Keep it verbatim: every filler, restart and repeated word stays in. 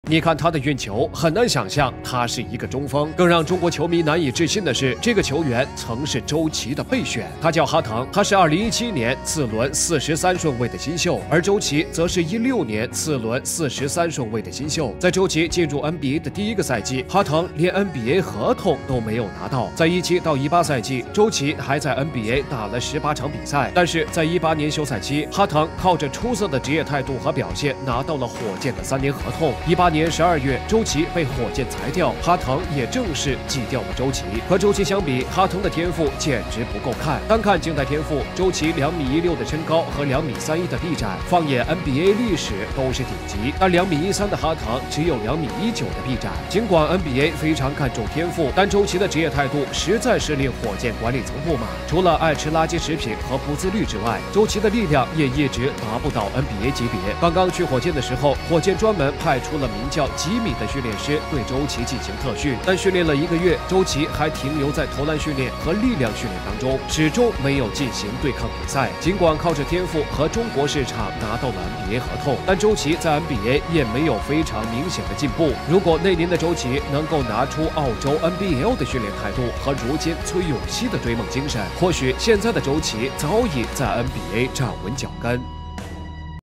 你看他的运球，很难想象他是一个中锋。更让中国球迷难以置信的是，这个球员曾是周琦的备选。他叫哈腾，他是二零一七年次轮四十三顺位的新秀，而周琦则是一六年次轮四十三顺位的新秀。在周琦进入 N B A 的第一个赛季，哈腾连 N B A 合同都没有拿到。在一七到一八赛季，周琦还在 N B A 打了十八场比赛，但是在一八年休赛期，哈腾靠着出色的职业态度和表现，拿到了火箭的三年合同。一八年十二月，周琦被火箭裁掉，哈腾也正式挤掉了周琦。和周琦相比，哈腾的天赋简直不够看。单看静态天赋，周琦两米一六的身高和两米三一的臂展，放眼 N B A 历史都是顶级。但两米一三的哈腾只有两米一九的臂展。尽管 N B A 非常看重天赋，但周琦的职业态度实在是令火箭管理层不满。除了爱吃垃圾食品和不自律之外，周琦的力量也一直达不到 N B A 级别。刚刚去火箭的时候，火箭专门派出了名叫吉米的训练师对周琦进行特训，但训练了一个月，周琦还停留在投篮训练和力量训练当中，始终没有进行对抗比赛。尽管靠着天赋和中国市场拿到了 N B A 合同，但周琦在 N B A 也没有非常明显的进步。如果那年的周琦能够拿出澳洲 N B L 的训练态度和如今崔永熙的追梦精神，或许现在的周琦早已在 N B A 站稳脚跟。